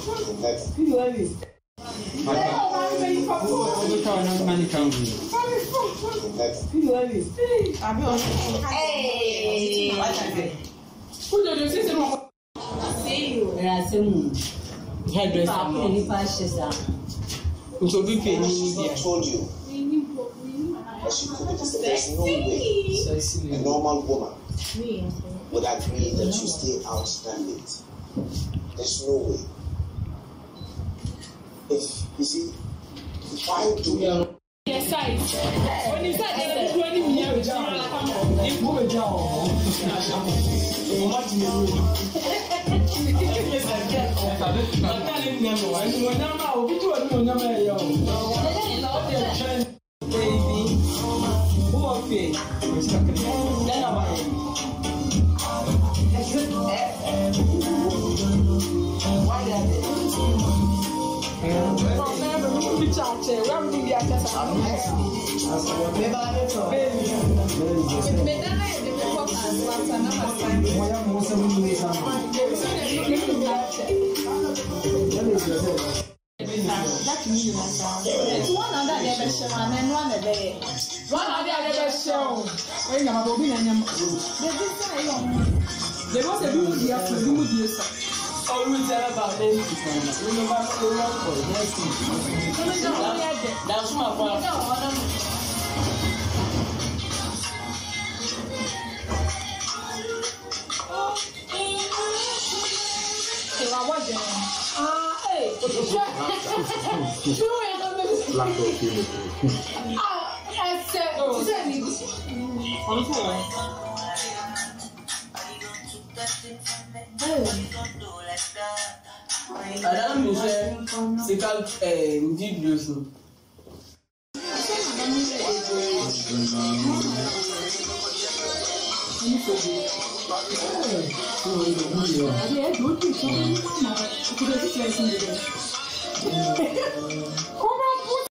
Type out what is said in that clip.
There's no way a normal woman would agree that you stay out that late. There's no way. If you see, why do you? Yes, when you said that 20 minutes,